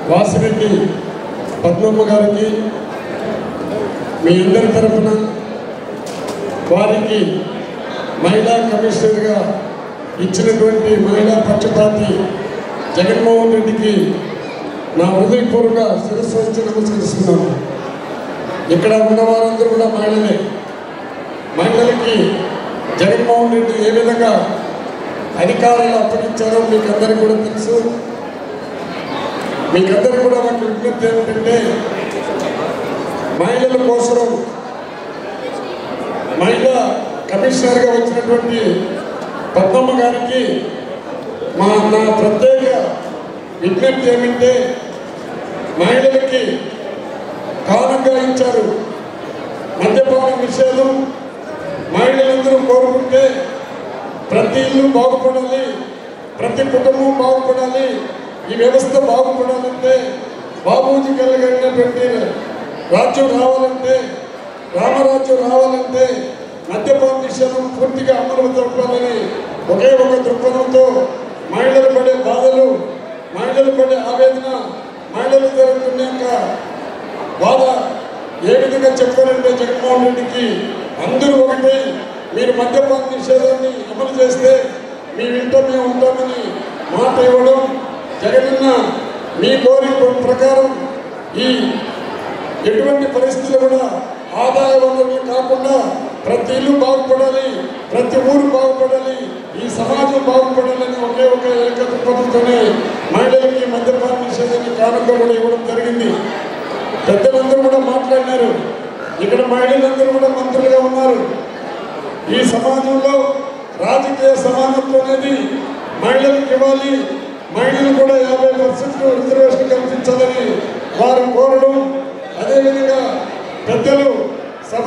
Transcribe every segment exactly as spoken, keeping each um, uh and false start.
వాసిరెడ్డి పద్మమ్మ గారికి మీ అందరి తరఫున వారికి మహిళా కమిషనర్గా ఇచ్చినటువంటి మహిళా పక్షపాతి జగన్మోహన్ రెడ్డికి నా హృదయపూర్వక శిరస్సు వచ్చి నమస్కరిస్తున్నాను. ఇక్కడ ఉన్న వారందరూ కూడా మహిళలే. మహిళలకి జగన్మోహన్ రెడ్డి ఏ విధంగా అధికారాలు అప్పగించారో మీకు అందరికీ కూడా తెలుసు. మీకందరికీ కూడా మాకు విజ్ఞప్తి ఏమిటంటే, మహిళల కోసం మహిళా కమిషనర్గా వచ్చినటువంటి పద్మమ్మ గారికి మా నా ప్రత్యేక విజ్ఞప్తి ఏమంటే, మహిళలకి కానుకగా ఇచ్చారు మద్యపాన నిషేధం. మహిళలందరూ కోరుకుంటే ప్రతి ఇల్లు బాగుపడాలి, ప్రతి కుటుంబం బాగుపడాలి, ఈ వ్యవస్థ బాగుపడాలంటే, బాబూజీ కలిగినటువంటి రాజ్యం రావాలంటే, రామరాజ్యం రావాలంటే మద్యపాన నిషేధం పూర్తిగా అమలు జరపాలని ఒకే ఒక దృక్పథంతో మహిళలు పడే బాధలు, మహిళలు పడే ఆవేదన, మహిళలు జరుగుతున్న యొక్క బాధ ఏ విధంగా చెప్పారంటే, జగన్మోహన్ రెడ్డికి అందరూ ఒకటి, మీరు మద్యపాన నిషేధాన్ని అమలు చేస్తే మీ ఇంట మేము ఉంటామని మాట ఇవ్వడం. జగనన్న మీ కోరిక ప్రకారం ఈ ఎటువంటి పరిస్థితులు కూడా ఆదాయ వనరులు కాకుండా ప్రతి ఇల్లు బాగుపడాలి, ప్రతి ఊరు బాగుపడాలి, ఈ సమాజం బాగుపడాలని ఒకే ఒక ఏకత్వంతోనే మహిళలకి మద్యపాన నిషేధాన్ని కానుక కూడా ఇవ్వడం జరిగింది. పెద్దలందరూ కూడా మాట్లాడినారు. ఇక్కడ మహిళలందరూ కూడా మంత్రులుగా ఉన్నారు. ఈ సమాజంలో రాజకీయ సమానత్వం అనేది మహిళలకు ఇవ్వాలి, మహిళలు కూడా యాభై పర్సెంట్ రిజర్వేషన్ కల్పించాలని వారు కోరడం. అదేవిధంగా పెద్దలు సభ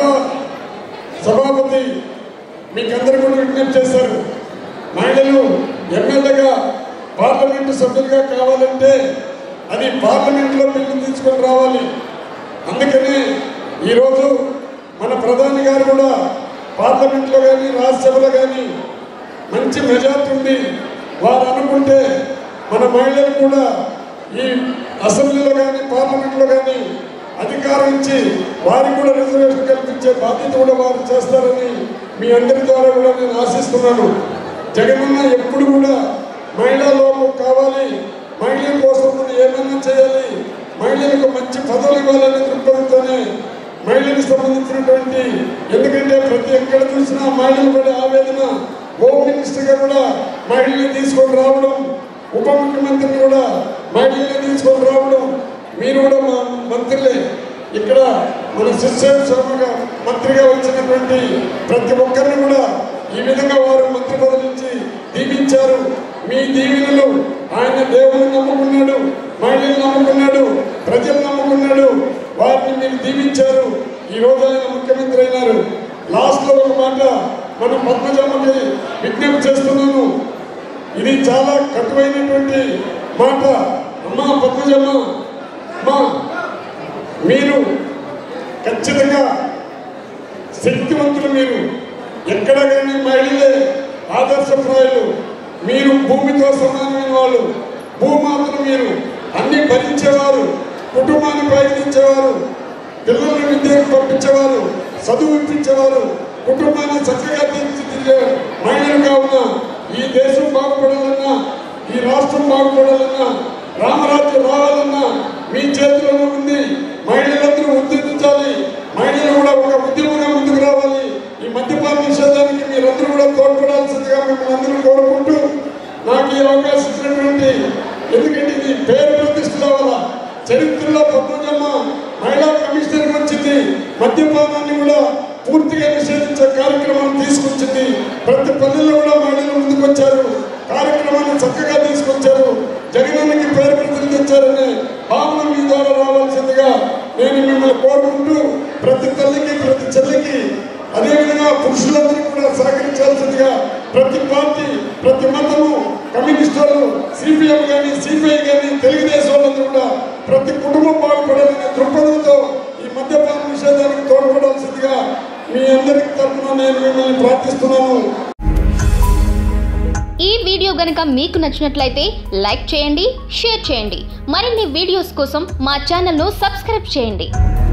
సభాపతి మీకందరూ కూడా విజ్ఞప్తి చేశారు, మహిళలు ఎమ్మెల్యేగా పార్లమెంటు సభ్యులుగా కావాలంటే అది పార్లమెంట్లో బిల్లు తీసుకొని రావాలి. అందుకని ఈరోజు మన ప్రధాని గారు కూడా పార్లమెంట్లో కానీ రాజ్యసభలో కానీ మంచి మెజార్టీ ఉంది. వారు అనుకుంటే మన మహిళలు కూడా ఈ అసెంబ్లీలో కానీ పార్లమెంట్లో కానీ అధికారం ఇచ్చి వారికి కూడా రిజర్వేషన్ కల్పించే బాధ్యత కూడా వారు చేస్తారని మీ అందరి ద్వారా కూడా నేను ఆశిస్తున్నాను. జగనన్న ఎప్పుడు కూడా మహిళా లోపం కావాలి, మహిళల కోసం మనం ఏమైనా చేయాలి, మహిళలకు మంచి పదవులు ఇవ్వాలనే దృక్పథంతోనే మహిళలకు సంబంధించినటువంటి, ఎందుకంటే ప్రతి ఎక్కడ చూసినా మహిళలు పడే ఆవేదన, హోమ్ మినిస్టర్గా కూడా మహిళల్ని తీసుకొని రావడం, ఉప ముఖ్యమంత్రిని కూడా మహిళల్ని తీసుకొని రావడం, మీరు కూడా మా మంత్రులే. ఇక్కడ మన శివసేన శర్మగా మంత్రిగా వచ్చినటువంటి ప్రతి ఒక్కరిని కూడా ఈ విధంగా వారు మంత్రి పదవి నుంచి దీవించారు. మీ దీవెనలు, ఆయన దేవుని నమ్ముకున్నాడు, మహిళలు నమ్ముకున్నాడు, ప్రజలు నమ్ముకున్నాడు, వారిని మీరు దీవించారు. ఈ రోజు ఆయన ముఖ్యమంత్రి అయినారు. లాస్ట్లో ఒక మాట మనం పద్మజమ్మకి విజ్ఞప్తి చేస్తున్నాను. ఇది చాలా కటువైనటువంటి మాట. అమ్మా పద్మజమ్మ, అమ్మా మీరు ఖచ్చితంగా శక్తివంతులు, మీరు ఎక్కడ కానీ మహిళలే ఆదర్శప్రాయులు, మీరు భూమితో సమానమైన వాళ్ళు, భూమాతలు, మీరు అన్ని భరించేవారు, కుటుంబాన్ని ప్రయత్నించేవారు, పిల్లల్ని విద్యకు పంపించేవారు, చదువు ఇప్పించేవారు, కుటుంబాన్ని చక్కగా తీర్చిదిద్దే మహిళలుగా ఉన్న ఈ దేశం బాగుపడాలన్నా, ఈ రాష్ట్రం బాగుపడాలన్నా, రామరాజ్యం రావాలన్నా మీ చేతిలోనే ఉంది. మహిళలందరూ ఉద్యమించాలి, మహిళలు కూడా ఒక ఉద్యమంగా ముందుకు రావాలి. ఈ మద్యపాన నిషేధానికి మీరందరూ కూడా తోడ్పడాల్సిందిగా మిమ్మల్ని అందరూ కోరుకుంటూ, నాకు ఈ అవకాశం ఇచ్చినటువంటి, ఎందుకంటే ఇది పేరు ప్రతిష్టల వల్ల చరిత్రలో పద్మజమ్మ మహిళా కమిషనర్కి వచ్చింది, మద్యపానాన్ని కూడా పూర్తిగా నిషేధించే కార్యక్రమాన్ని తీసుకొచ్చింది. ప్రతి పల్లెల్లో కూడా మహిళలు ముందుకు వచ్చారు, కార్యక్రమాన్ని చక్కగా తీసుకొచ్చారు, జగనన్నకి పేరు ప్రతిష్టలు తెచ్చారనే భావన మీ ద్వారా రావాల్సిందిగా నేను మిమ్మల్ని కోరుకుంటూ, ప్రతి తల్లికి ప్రతి చెల్లికి అదేవిధంగా పురుషులందరికీ కూడా సహకరించాల్సిందిగా ప్రతి పార్టీ, ప్రతి మతము, కమ్యూనిస్ట్ వాళ్ళు, సిపిఎం కానీ సిపిఐ కానీ తెలుగుదేశం వాళ్ళందరూ కూడా ప్రతి కుటుంబం బాగుపడాలనే దృక్పథంతో ఈ మద్యపాన నిషేధానికి తోడ్పడాల్సిందిగా మీ అందరికీ తరఫున నేను మిమ్మల్ని ప్రార్థిస్తున్నాను. ఈ వీడియో గనుక మీకు నచ్చినట్లయితే లైక్ చేయండి, షేర్ చేయండి. మరిన్ని వీడియోస్ కోసం మా ఛానల్ను సబ్స్క్రైబ్ చేయండి.